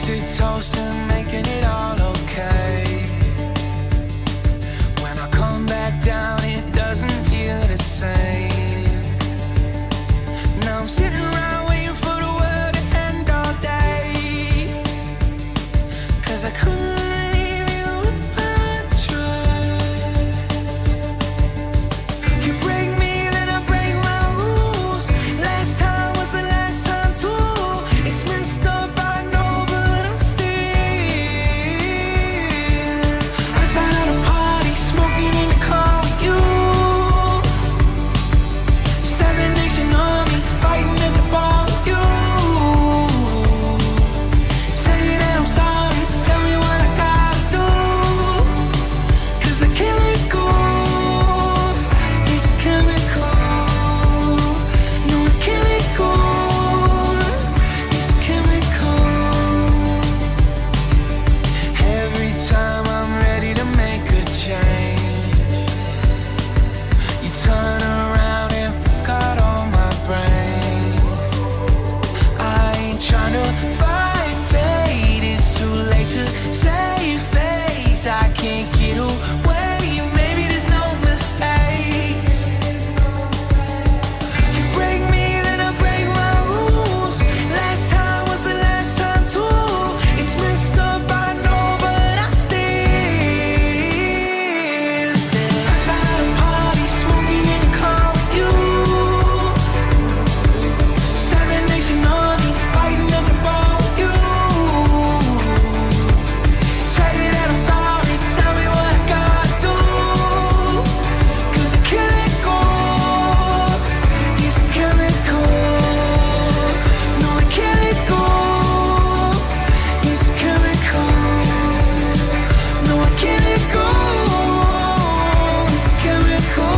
to toast and making it all okay. When I come back down, it doesn't feel the same. Now I'm sitting around waiting for the world to end all day, 'cause I couldn't leave you if I tried. You break me, then I break my rules. Last time was the last time too. It's messed up, I know, but I'm still outside at a party, smoking in the car with you. Seven Nation Army, fighting at the bar with you. Say that I'm sorry, tell me what I gotta do, 'cause I can't let go. It's chemical. No, I can't let go. It's chemical. Every time I'm ready to make a change, you turn around and pick out all my brains. I ain't trying to fight fate, it's too late to save face. I can't get away, maybe there's no mistakes. You break me, then I break my rules. Last time was the last time too. It's messed up, I know, but I still outside at a party, smoking in the car with you. Seven Nation Army, fighting at the bar with you. Tell you that I'm sorry, tell me what I gotta do, 'cause I can't let go. It's chemical. No, I can't let go. It's chemical. No, I can't let go. It's chemical.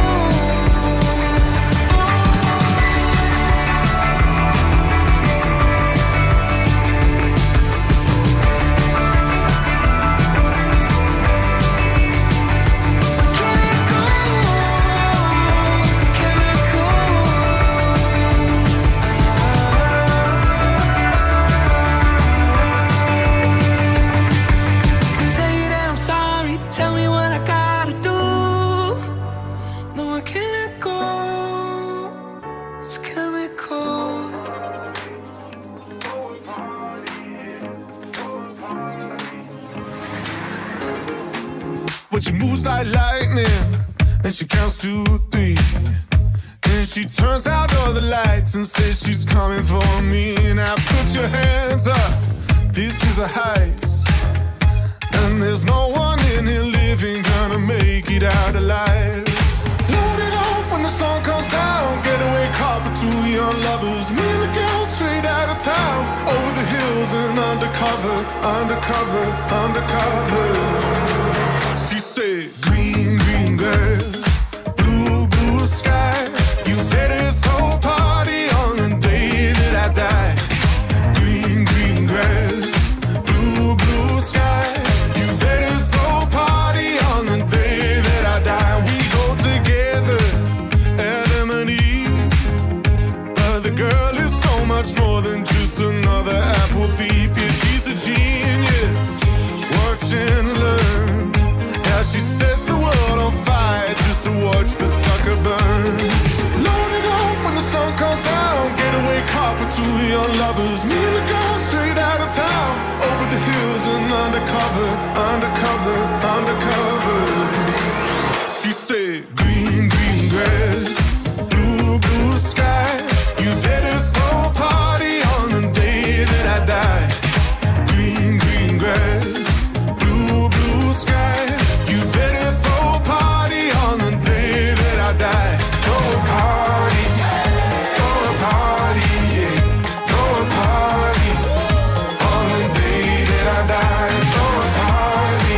Say that I'm sorry, tell me what I gotta do. No, I can't let go. It's chemical. But she moves like lightning, and she counts to 3. And she turns out all the lights and says she's coming for me. Now put your hands up, this is a heist. And there's no one in here living gonna make it out alive. Load it up when the sun comes down, getaway car for 2 young lovers. Me and the girl straight out of town, over the hills and undercover, undercover, undercover. She said, green, green grass, blue, blue sky. You better throw a party on the day that I die. Green, green grass, blue, blue sky. You better throw a party on the day that I die. We go together, Adam and Eve. But the girl is so much more than just another apple thief. Yeah, she's a genius. Watch and learn how she sets the world on fire just to watch the sucker burn. Load it up when the sun comes down, getaway car for 2 young lovers. Me and the girl straight out of town, over the hills and undercover, undercover, undercover. She said, green, green grass, blue, blue sky. You better throw a party on the day that I die. Green, green grass, blue, blue sky. You better throw a party on the day that I die. Throw a party, yeah. Throw a party on the day that I die. Throw a party,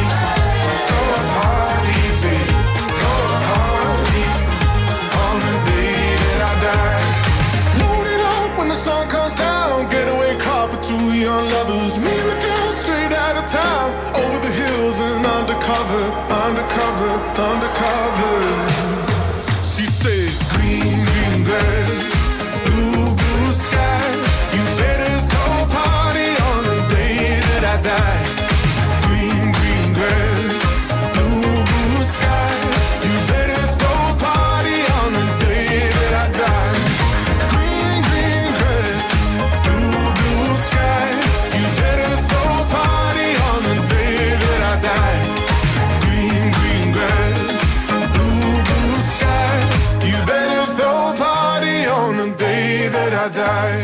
babe. Throw a party on the day that I die. Load it up when the sun comes down, getaway car for 2 young lovers. Me and the girl straight out of town, over the hills and undercover, undercover, undercover. She said, green, green grass, blue, blue sky. You better throw a party on the day that I I die. Green, green grass, blue, blue sky. You better throw a party on the day that I die. Green, green grass, blue, blue sky. You better throw a party on the day that I die. Green, green grass, blue, blue sky. You better throw a party on the day that I die.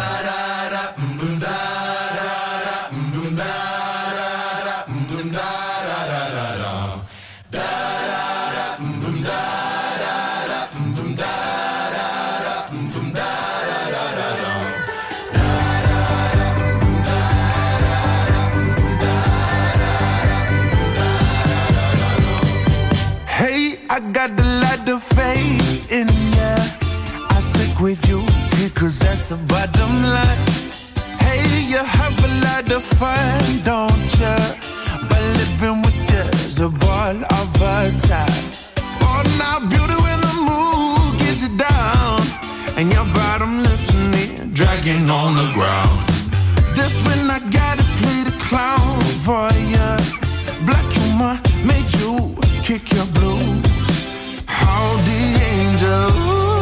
Hey, I got the light of faith in ya. I stick with you because that's the bottom line. Hey, you have a lot of fun, don't ya? But living with you's a ball of a time. Oh, now beauty when the mood gets you down, and your bottom lips and me dragging on the ground. This when I gotta play the clown for ya. Black humor made you kick your blues. How the angel,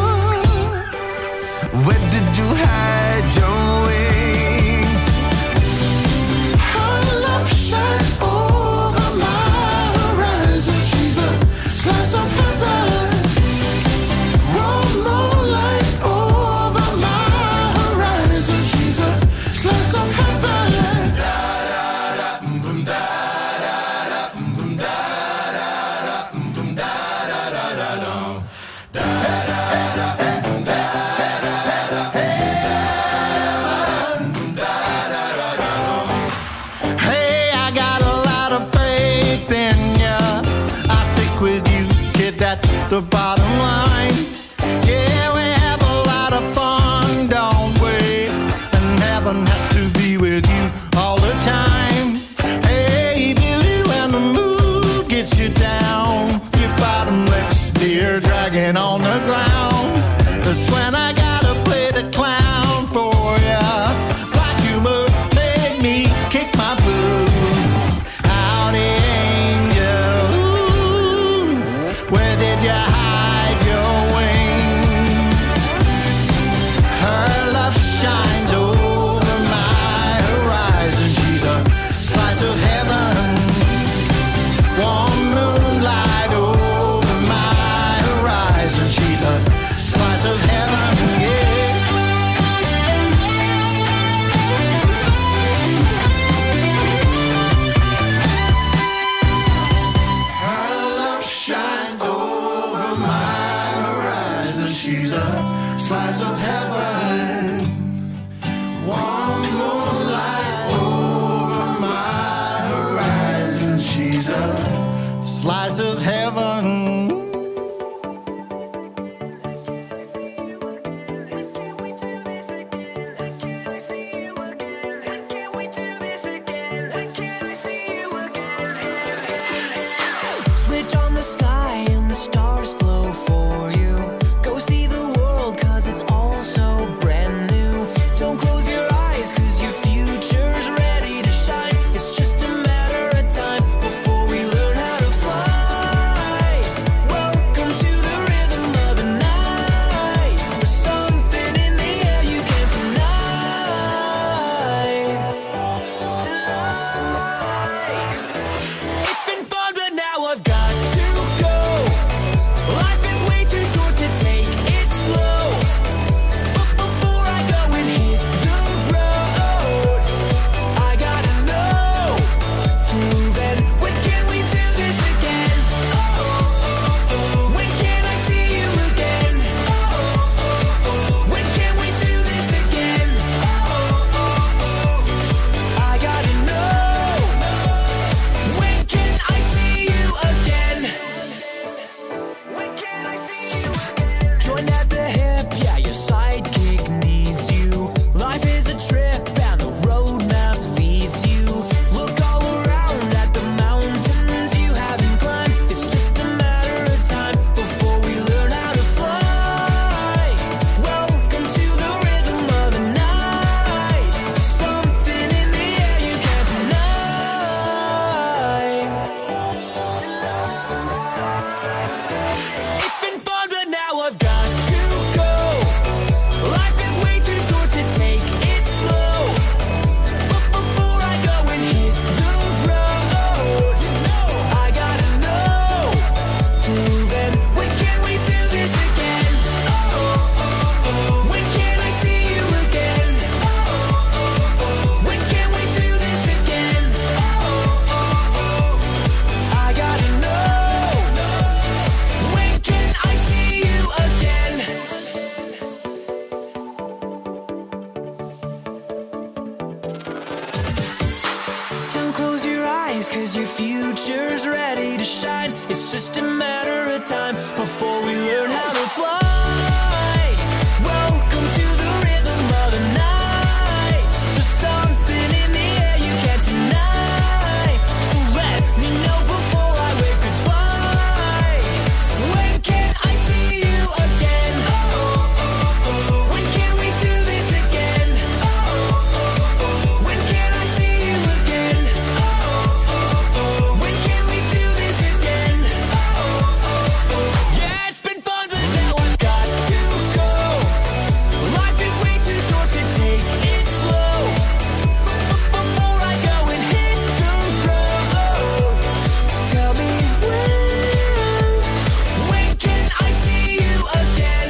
where did you hide your wings? Her love shines over my horizon. She's a slice of heaven. Raw moonlight over my horizon. She's a slice of heaven. Hey, I got a lot of faith in ya. I stick with you, kid, that's the bottom line. Yeah, we have a lot of fun, don't we? And heaven has to be with you all the time. Hey, beauty, when the mood gets you down, your bottom lips, dear, dragging on the ground. That's when I gotta play the clown for ya. Black humor made me kick my blues. Howdy, angel, ooh, where did you hide your wings? Her love shines over my horizon. She's a slice of heaven. Warm moonlight over my horizon. She's a eyes, 'cause your future's ready to shine. It's just a matter of time before we learn how to fly. Welcome to the rhythm of the night. There's something in the air you can't deny. So let me know before I wave goodbye. When can I see you again? When can we do this again? When can I see you again? When can we do this again? Yeah, it's been fun, but now I've got to go. Life is way too short to take it slow. Before I go and hit the road, tell me when can I see you again?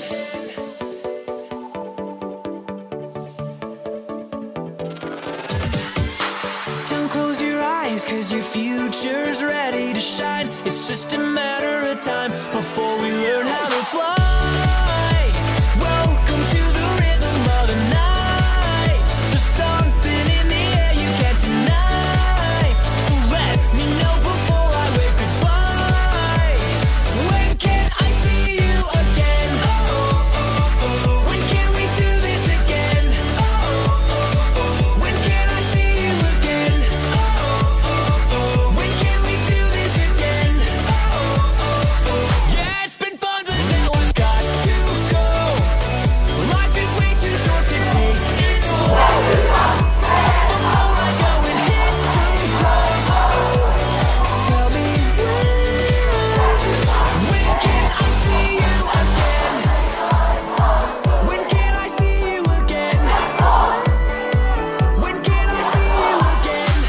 Don't close your eyes, 'cause your future's ready to shine. It's just a matter of time before we learn how to fly. Welcome to the rhythm of the night. There's something in the air you can't deny. So let me know before I wave goodbye. When can I see you again? When can we do this again? When can I see you again? When can we do this again? Yeah, it's been fun, but now I've got to go. Life is way too short to take it slow. Before I go and hit the road, tell me when can I see you again? When can I see you again? When can I see you again?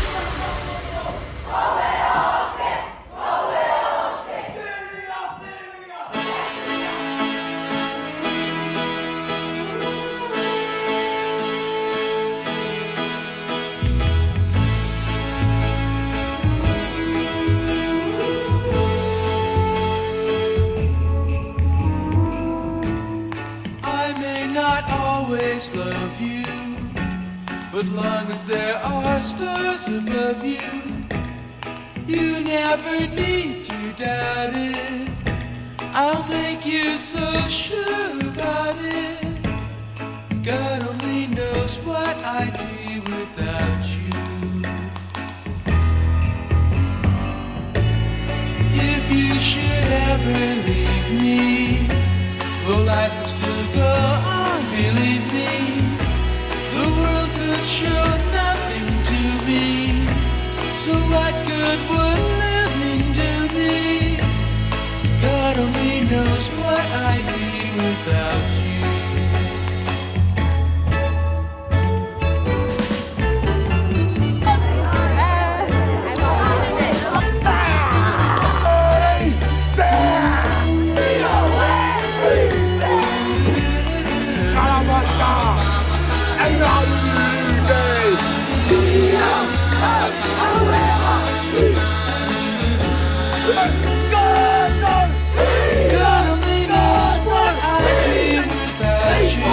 I may not always love you, but long as there are stars above you, you never need to doubt it. I'll make you so sure about it. God only knows what I'd be without you. If you should ever leave me, well, life would still go on, believe me. The world could show nothing to me. So what good would living do me? God only knows what I'd be without you. God only knows what I'd be without you.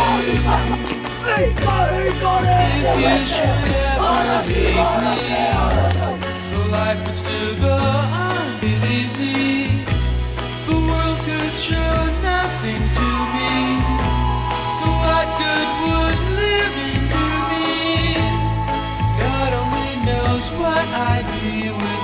If you should ever leave me, the life would still go on, believe me. The world could show nothing to me. So what good would living do me? God only knows what I'd be without you.